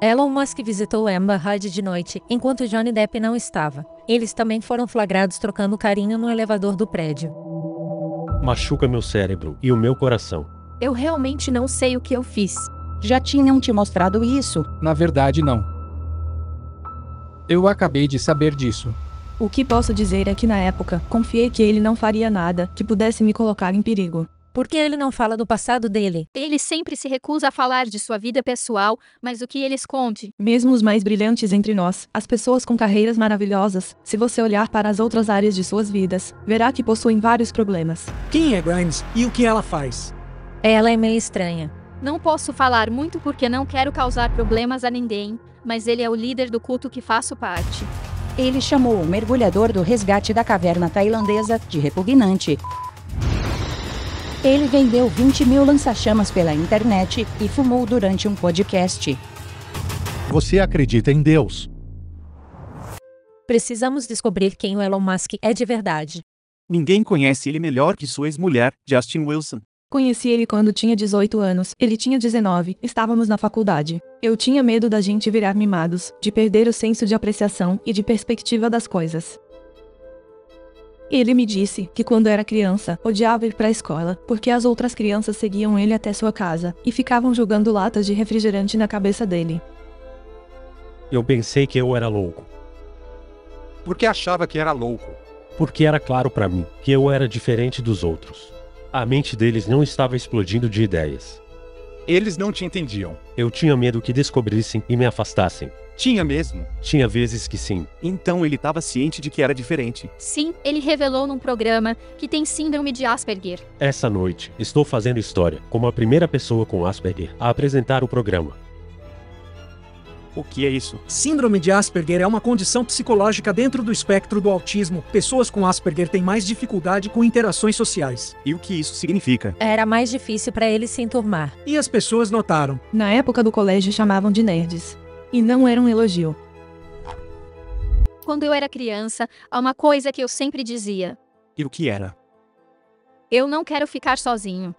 Elon Musk visitou Amber Heard de noite, enquanto Johnny Depp não estava. Eles também foram flagrados trocando carinho no elevador do prédio. Machuca meu cérebro e o meu coração. Eu realmente não sei o que eu fiz. Já tinham te mostrado isso? Na verdade, não. Eu acabei de saber disso. O que posso dizer é que na época, confiei que ele não faria nada que pudesse me colocar em perigo. Por que ele não fala do passado dele? Ele sempre se recusa a falar de sua vida pessoal, mas o que ele esconde? Mesmo os mais brilhantes entre nós, as pessoas com carreiras maravilhosas, se você olhar para as outras áreas de suas vidas, verá que possuem vários problemas. Quem é Grimes e o que ela faz? Ela é meio estranha. Não posso falar muito porque não quero causar problemas a ninguém, mas ele é o líder do culto que faço parte. Ele chamou o mergulhador do resgate da caverna tailandesa de repugnante. Ele vendeu 20 mil lança-chamas pela internet e fumou durante um podcast. Você acredita em Deus? Precisamos descobrir quem o Elon Musk é de verdade. Ninguém conhece ele melhor que sua ex-mulher, Justin Wilson. Conheci ele quando tinha 18 anos, ele tinha 19, estávamos na faculdade. Eu tinha medo da gente virar mimados, de perder o senso de apreciação e de perspectiva das coisas. Ele me disse que quando era criança, odiava ir para a escola, porque as outras crianças seguiam ele até sua casa, e ficavam jogando latas de refrigerante na cabeça dele. Eu pensei que eu era louco. Porque achava que era louco. Porque era claro pra mim que eu era diferente dos outros. A mente deles não estava explodindo de ideias. Eles não te entendiam. Eu tinha medo que descobrissem e me afastassem. Tinha mesmo? Tinha vezes que sim. Então ele estava ciente de que era diferente. Sim, ele revelou num programa que tem síndrome de Asperger. Essa noite, estou fazendo história como a primeira pessoa com Asperger a apresentar o programa. O que é isso? Síndrome de Asperger é uma condição psicológica dentro do espectro do autismo. Pessoas com Asperger têm mais dificuldade com interações sociais. E o que isso significa? Era mais difícil para ele se enturmar. E as pessoas notaram. Na época do colégio chamavam de nerds. E não era um elogio. Quando eu era criança, há uma coisa que eu sempre dizia. E o que era? Eu não quero ficar sozinho.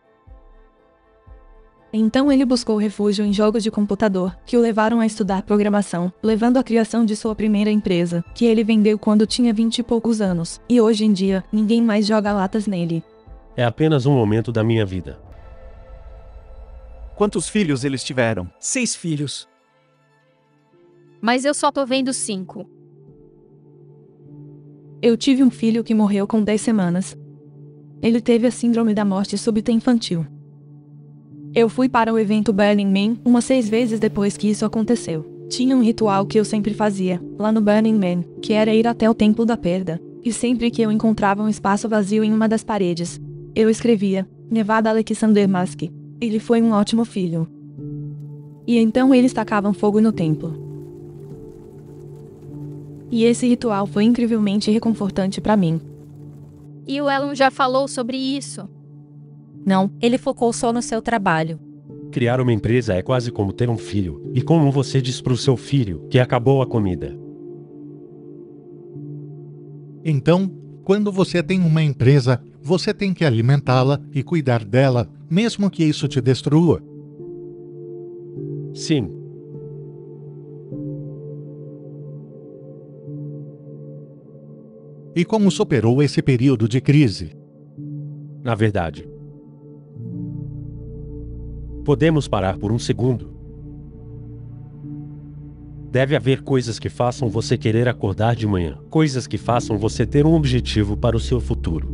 Então ele buscou refúgio em jogos de computador, que o levaram a estudar programação, levando à criação de sua primeira empresa, que ele vendeu quando tinha 20 e poucos anos, e hoje em dia, ninguém mais joga latas nele. É apenas um momento da minha vida. Quantos filhos eles tiveram? 6 filhos. Mas eu só tô vendo 5. Eu tive um filho que morreu com 10 semanas. Ele teve a síndrome da morte súbita infantil. Eu fui para o evento Burning Man umas 6 vezes depois que isso aconteceu. Tinha um ritual que eu sempre fazia, lá no Burning Man, que era ir até o Templo da Perda, e sempre que eu encontrava um espaço vazio em uma das paredes, eu escrevia, Nevada Alexander Musk. Ele foi um ótimo filho. E então eles tacavam fogo no templo. E esse ritual foi incrivelmente reconfortante para mim. E o Elon já falou sobre isso. Não, ele focou só no seu trabalho. Criar uma empresa é quase como ter um filho. E como você diz pro seu filho que acabou a comida? Então, quando você tem uma empresa, você tem que alimentá-la e cuidar dela, mesmo que isso te destrua. Sim. E como superou esse período de crise? Na verdade, podemos parar por um segundo? Deve haver coisas que façam você querer acordar de manhã. Coisas que façam você ter um objetivo para o seu futuro.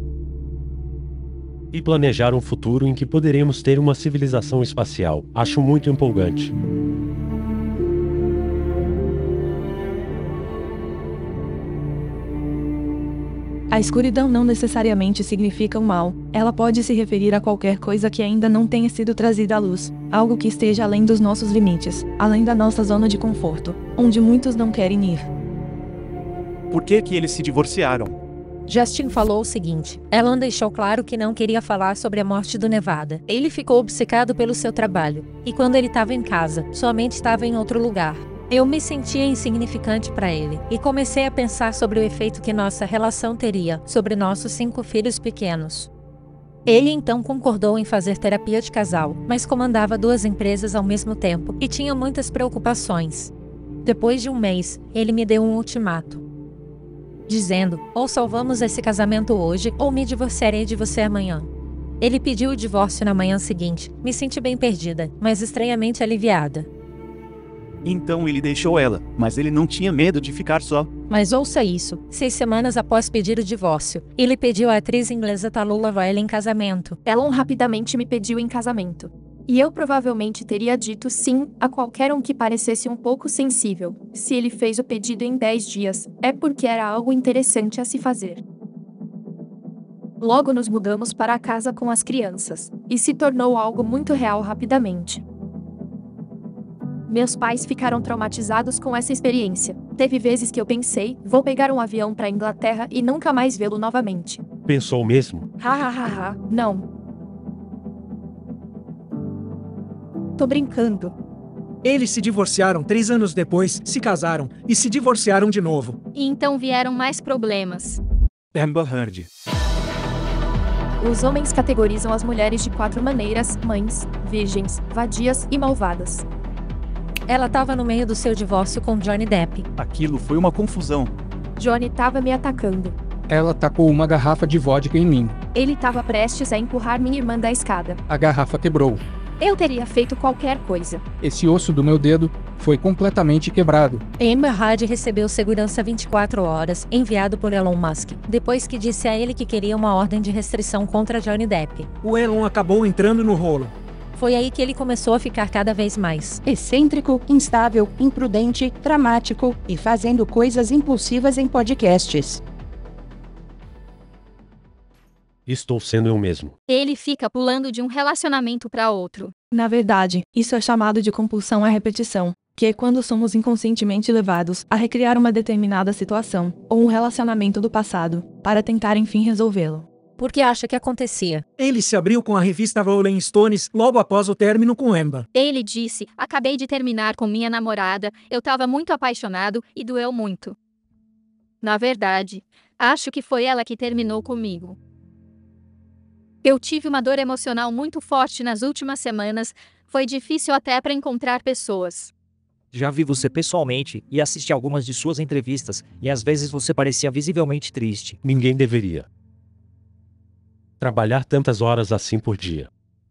E planejar um futuro em que poderemos ter uma civilização espacial. Acho muito empolgante. A escuridão não necessariamente significa o mal, ela pode se referir a qualquer coisa que ainda não tenha sido trazida à luz, algo que esteja além dos nossos limites, além da nossa zona de conforto, onde muitos não querem ir. Por que eles se divorciaram? Justin falou o seguinte, Elon deixou claro que não queria falar sobre a morte do Nevada. Ele ficou obcecado pelo seu trabalho, e quando ele estava em casa, sua mente estava em outro lugar. Eu me sentia insignificante para ele, e comecei a pensar sobre o efeito que nossa relação teria sobre nossos 5 filhos pequenos. Ele então concordou em fazer terapia de casal, mas comandava 2 empresas ao mesmo tempo e tinha muitas preocupações. Depois de um mês, ele me deu um ultimato, dizendo: ou salvamos esse casamento hoje, ou me divorciarei de você amanhã. Ele pediu o divórcio na manhã seguinte. Me senti bem perdida, mas estranhamente aliviada. Então ele deixou ela, mas ele não tinha medo de ficar só. Mas ouça isso, 6 semanas após pedir o divórcio, ele pediu à atriz inglesa Tallulah Wiley em casamento. Elon rapidamente me pediu em casamento. E eu provavelmente teria dito sim a qualquer um que parecesse um pouco sensível. Se ele fez o pedido em 10 dias, é porque era algo interessante a se fazer. Logo nos mudamos para a casa com as crianças, e se tornou algo muito real rapidamente. Meus pais ficaram traumatizados com essa experiência. Teve vezes que eu pensei, vou pegar um avião para a Inglaterra e nunca mais vê-lo novamente. Pensou mesmo? Não. Tô brincando. Eles se divorciaram 3 anos depois, se casaram e se divorciaram de novo. E então vieram mais problemas. Amber Heard. Os homens categorizam as mulheres de 4 maneiras: mães, virgens, vadias e malvadas. Ela estava no meio do seu divórcio com Johnny Depp. Aquilo foi uma confusão. Johnny tava me atacando. Ela tacou uma garrafa de vodka em mim. Ele tava prestes a empurrar minha irmã da escada. A garrafa quebrou. Eu teria feito qualquer coisa. Esse osso do meu dedo foi completamente quebrado. Amber Heard recebeu segurança 24 horas, enviado por Elon Musk, depois que disse a ele que queria uma ordem de restrição contra Johnny Depp. O Elon acabou entrando no rolo. Foi aí que ele começou a ficar cada vez mais excêntrico, instável, imprudente, dramático e fazendo coisas impulsivas em podcasts. Estou sendo eu mesmo. Ele fica pulando de um relacionamento para outro. Na verdade, isso é chamado de compulsão à repetição, que é quando somos inconscientemente levados a recriar uma determinada situação ou um relacionamento do passado, para tentar enfim resolvê-lo. Por que acha que acontecia? Ele se abriu com a revista Rolling Stones logo após o término com Amber. Ele disse: acabei de terminar com minha namorada, eu estava muito apaixonado e doeu muito. Na verdade, acho que foi ela que terminou comigo. Eu tive uma dor emocional muito forte nas últimas semanas, foi difícil até para encontrar pessoas. Já vi você pessoalmente e assisti algumas de suas entrevistas, e às vezes você parecia visivelmente triste. Ninguém deveria trabalhar tantas horas assim por dia.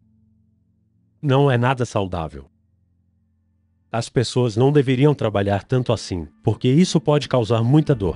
Não é nada saudável. As pessoas não deveriam trabalhar tanto assim, porque isso pode causar muita dor.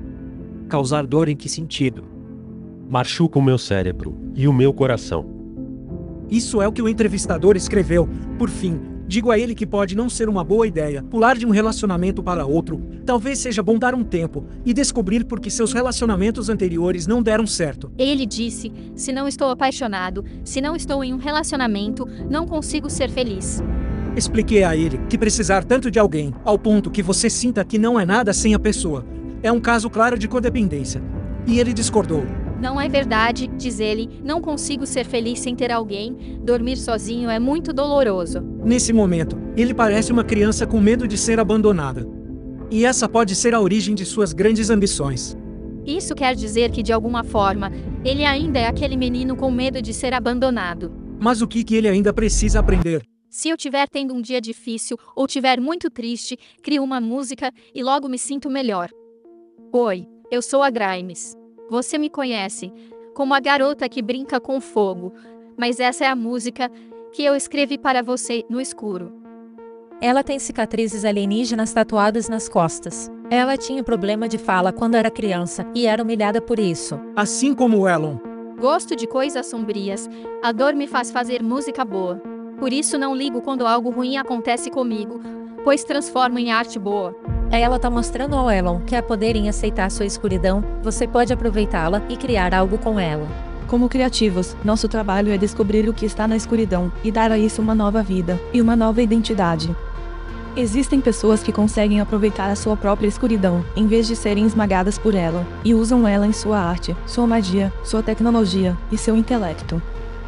Causar dor em que sentido? Machuca o meu cérebro e o meu coração. Isso é o que o entrevistador escreveu. Por fim, digo a ele que pode não ser uma boa ideia pular de um relacionamento para outro. Talvez seja bom dar um tempo e descobrir por que seus relacionamentos anteriores não deram certo. Ele disse: se não estou apaixonado, se não estou em um relacionamento, não consigo ser feliz. Expliquei a ele que precisar tanto de alguém, ao ponto que você sinta que não é nada sem a pessoa, é um caso claro de codependência. E ele discordou. Não é verdade, diz ele, não consigo ser feliz sem ter alguém, dormir sozinho é muito doloroso. Nesse momento, ele parece uma criança com medo de ser abandonada. E essa pode ser a origem de suas grandes ambições. Isso quer dizer que de alguma forma, ele ainda é aquele menino com medo de ser abandonado. Mas o que ele ainda precisa aprender? Se eu estiver tendo um dia difícil ou estiver muito triste, crio uma música e logo me sinto melhor. Oi, eu sou a Grimes. Você me conhece como a garota que brinca com fogo, mas essa é a música que eu escrevi para você no escuro. Ela tem cicatrizes alienígenas tatuadas nas costas. Ela tinha problema de fala quando era criança e era humilhada por isso. Assim como o Elon. Gosto de coisas sombrias. A dor me faz fazer música boa. Por isso não ligo quando algo ruim acontece comigo, pois transformo em arte boa. Ela tá mostrando ao Elon que ao poder em aceitar sua escuridão, você pode aproveitá-la e criar algo com ela. Como criativos, nosso trabalho é descobrir o que está na escuridão e dar a isso uma nova vida e uma nova identidade. Existem pessoas que conseguem aproveitar a sua própria escuridão, em vez de serem esmagadas por ela, e usam ela em sua arte, sua magia, sua tecnologia e seu intelecto.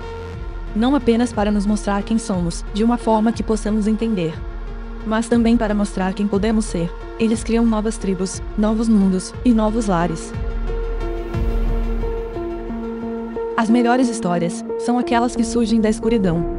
Não apenas para nos mostrar quem somos, de uma forma que possamos entender, mas também para mostrar quem podemos ser. Eles criam novas tribos, novos mundos e novos lares. As melhores histórias são aquelas que surgem da escuridão.